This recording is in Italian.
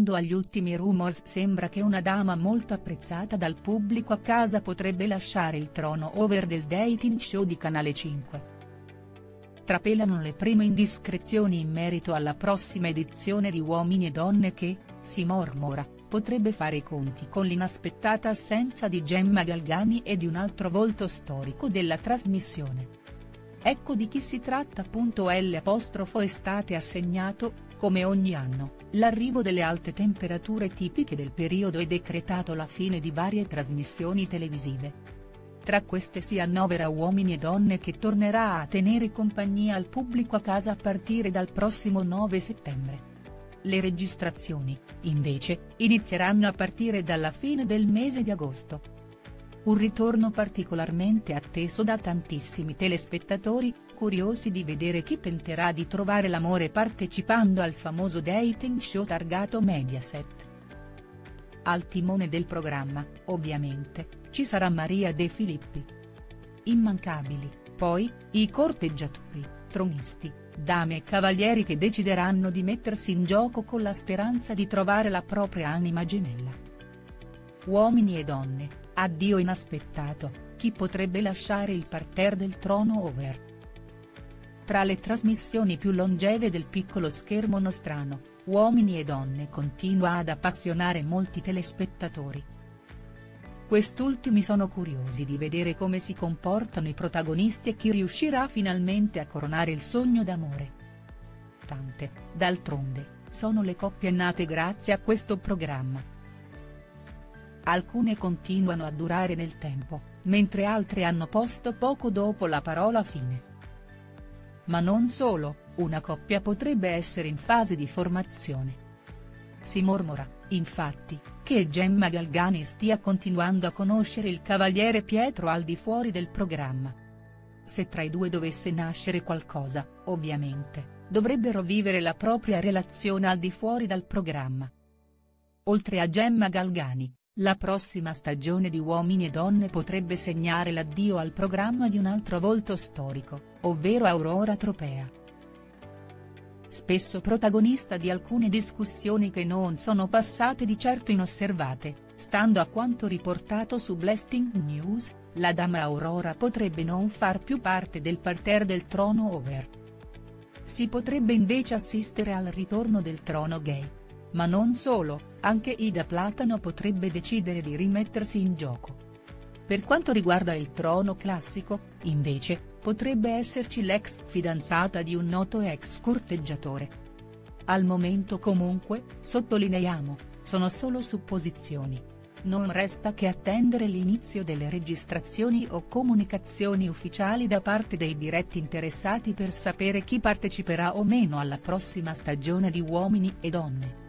Stando agli ultimi rumors sembra che una dama molto apprezzata dal pubblico a casa potrebbe lasciare il trono over del dating show di Canale 5. Trapelano le prime indiscrezioni in merito alla prossima edizione di Uomini e Donne che, si mormora, potrebbe fare i conti con l'inaspettata assenza di Gemma Galgani e di un altro volto storico della trasmissione. Ecco di chi si tratta. È state assegnato, come ogni anno, l'arrivo delle alte temperature tipiche del periodo e decretato la fine di varie trasmissioni televisive. Tra queste si annovera Uomini e Donne che tornerà a tenere compagnia al pubblico a casa a partire dal prossimo 9 settembre. Le registrazioni, invece, inizieranno a partire dalla fine del mese di agosto. Un ritorno particolarmente atteso da tantissimi telespettatori, curiosi di vedere chi tenterà di trovare l'amore partecipando al famoso dating show targato Mediaset. Al timone del programma, ovviamente, ci sarà Maria De Filippi. Immancabili, poi, i corteggiatori, tronisti, dame e cavalieri che decideranno di mettersi in gioco con la speranza di trovare la propria anima gemella. Uomini e Donne, addio inaspettato, chi potrebbe lasciare il parterre del trono over? Tra le trasmissioni più longeve del piccolo schermo nostrano, Uomini e Donne continua ad appassionare molti telespettatori. Quest'ultimi sono curiosi di vedere come si comportano i protagonisti e chi riuscirà finalmente a coronare il sogno d'amore. Tante, d'altronde, sono le coppie nate grazie a questo programma. Alcune continuano a durare nel tempo, mentre altre hanno posto poco dopo la parola fine. Ma non solo, una coppia potrebbe essere in fase di formazione. Si mormora, infatti, che Gemma Galgani stia continuando a conoscere il cavaliere Pietro al di fuori del programma. Se tra i due dovesse nascere qualcosa, ovviamente, dovrebbero vivere la propria relazione al di fuori dal programma. Oltre a Gemma Galgani, la prossima stagione di Uomini e Donne potrebbe segnare l'addio al programma di un altro volto storico, ovvero Aurora Tropea. Spesso protagonista di alcune discussioni che non sono passate di certo inosservate, stando a quanto riportato su Blasting News, la dama Aurora potrebbe non far più parte del parterre del trono over. Si potrebbe invece assistere al ritorno del trono gay. Ma non solo, anche Ida Platano potrebbe decidere di rimettersi in gioco. Per quanto riguarda il trono classico, invece, potrebbe esserci l'ex fidanzata di un noto ex corteggiatore. Al momento comunque, sottolineiamo, sono solo supposizioni. Non resta che attendere l'inizio delle registrazioni o comunicazioni ufficiali da parte dei diretti interessati per sapere chi parteciperà o meno alla prossima stagione di Uomini e Donne.